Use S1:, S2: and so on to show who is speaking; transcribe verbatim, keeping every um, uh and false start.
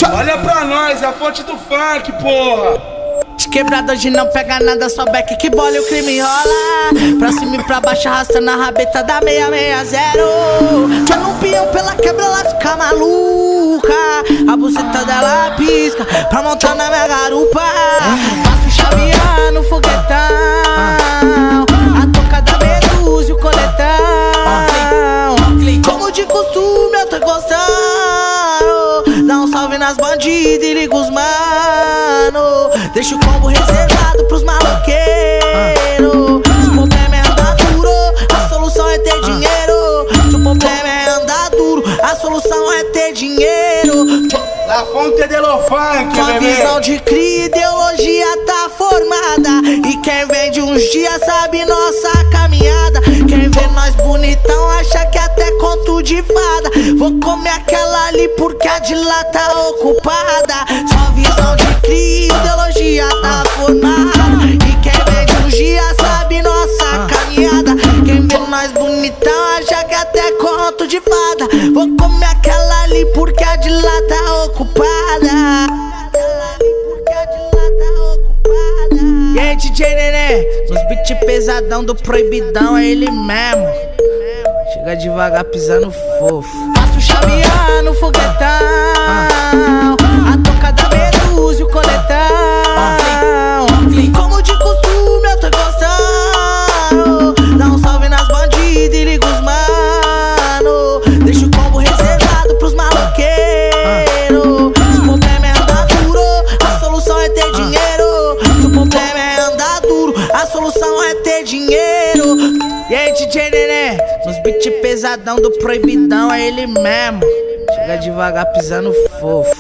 S1: Olha pra nós, é a fonte do funk, porra.
S2: De quebrado hoje não pega nada, só back que bola e o crime rola. Pra cima e pra baixo arrastando a rabeta da seis seis zero. Dando um peão pela quebra, ela fica maluca. A buceta dela pisca pra montar na minha garupa. Passo chavear no foguetão, a toca da Medusa e o coletão. Como de costume eu tô gostando. Dá um salve nas bandidas e liga os mano. Deixa o combo reservado pros maloqueiros. Se o problema é andar duro, a solução é ter dinheiro. Se o problema é andar duro, a solução é ter dinheiro.
S1: La fonte de lo funk,
S2: sua visão de cria, ideologia tá formada. E quem vem de uns dias sabe nossa caminhada. Quem vê nós bonitão acha que até conto de fada. Vou comer aquela ali porque a de lá tá ocupada. Sua visão de cria, ideologia tá formada. E quem vem de uns dias sabe nossa caminhada. Quem vê nós bonitão acha que até conto de fada. Vou comer aquela ali porque a de lá tá ocupada. E aí, D J Nenê, nos beat pesadão do proibidão, é ele mesmo. Chega devagar pisando fofo. Passo chavear no foguetão, a toca da Medusa e o coletão. Como de costume eu tô gostando. Dá um salve nas bandidas e liga os mano. Deixa o combo reservado pros maloqueiros. Se o problema é andar duro, a solução é ter dinheiro. Se o problema é andar duro, a solução é ter dinheiro. E aí, D J Nenê, nos beat pesadão do proibidão, é ele mesmo. Chega devagar pisando fofo.